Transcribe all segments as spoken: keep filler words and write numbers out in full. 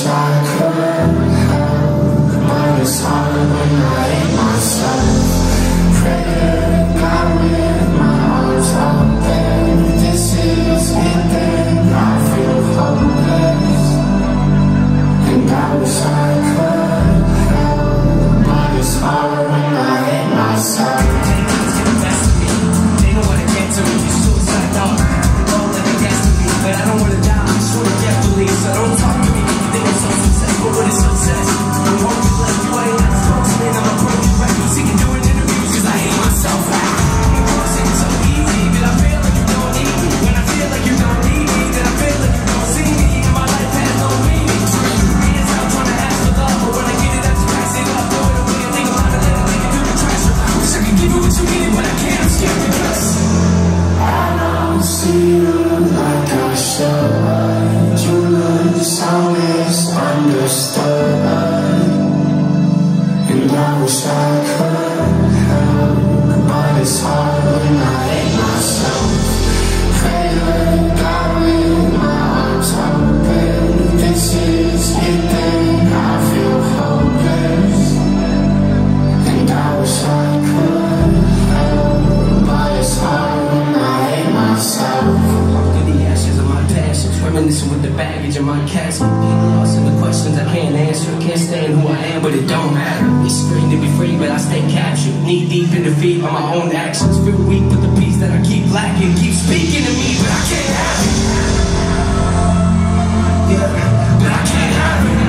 I could help, but it's hard when I hate myself. Pray to God with my arms open. This is it, then I feel hopeless. And I wish I could help, but it's hard when I hate myself. They know what it gets to me, you suicide dog. They're all that they guess to me, but I don't wanna die, I just wanna get released. So don't talk to me, you think I'm so successful, what is success? I'm hoping like you ain't like spokesman, I'm a broken record, seeking doing interviews cause I hate myself. You wanna say it's so easy, but I feel like you don't need me. When I feel like you don't need me, then I feel like you don't see me, and my life has no meaning. Hands out trying to ask for love, but when I get it, I just pass it up. Throw it away and think about it, let it leave it through the trash. I wish I could give you what you needed, but I can't, I'm scared because I don't see you like I should. You look so misunderstood, and I wish I could help, but it's hard when I hate myself. Pray to God with my arms open. This is it, then I feel hopeless, and I wish I could help, but it's hard when I hate myself. through the ashes of my passions, reminiscing with the baggage of my casket. Being lost in the questions I can't answer. Can't stand who I am, but it don't matter. It's strange to be free, but I stay captured. Knee deep in defeat of my own actions. Feel weak with the peace that I keep lacking. Keep speaking to me, but I can't have it. Yeah, but I can't have it.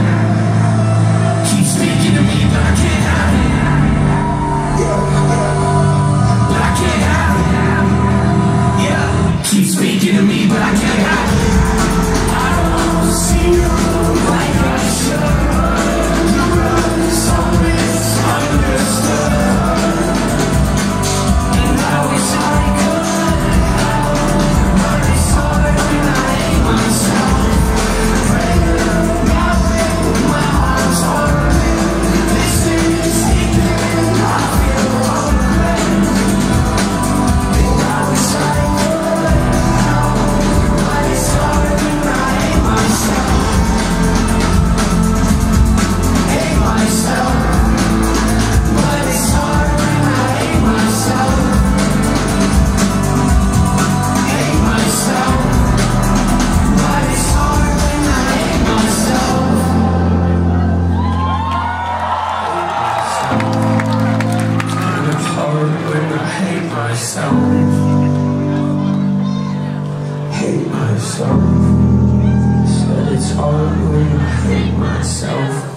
Keep speaking to me, but I can't have it. Yeah, but I can't have it. Yeah, keep speaking to me, but I can't have it. I don't see you like I should. You run so misunderstood, and I wish I could help, but it's hard when I hate myself. Pray to God with my arms open. This is it, then I feel hopeless, and I wish I could help, but it's hard when I hate myself. Hate myself, but it's hard when I hate myself. Hate myself, but it's hard when I hate myself. And it's hard when I hate myself. Hate myself. Said it's hard when I hate myself.